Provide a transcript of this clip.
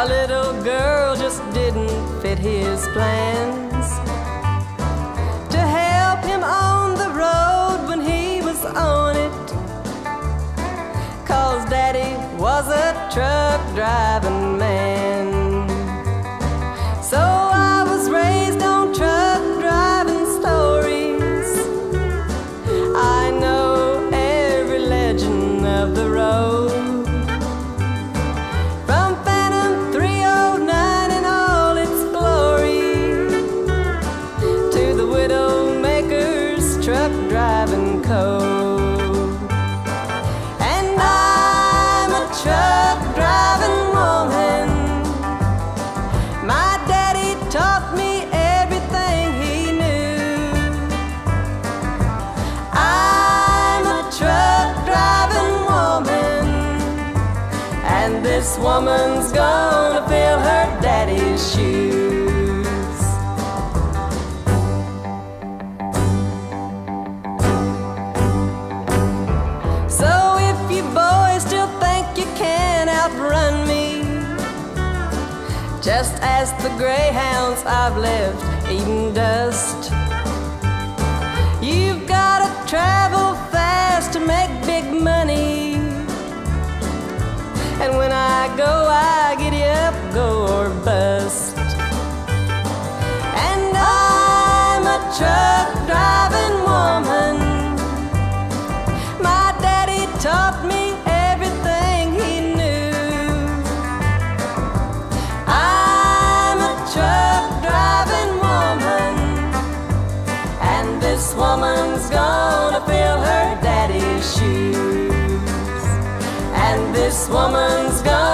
little girl just didn't fit his plans to help him on the road when he was on it, 'cause Daddy was a truck driving man. So I was raised on truck driving stories. I know every legend of the road, from Phantom 309 in all its glory to the Widowmaker's truck driving code. And I'm a truck driving woman. My daddy taught me everything he knew. I'm a truck driving woman, and this woman's gonna fill her daddy's shoes. So if you boys still think you can outrun me, just ask the greyhounds I've left eating dust. You've gotta travel fast to make big money, and when I go, I giddy up, go or bust. And I'm a truck driving woman. My daddy taught me everything he knew. I'm a truck driving woman, and this woman's gonna fill her daddy's shoes. And this woman's gonna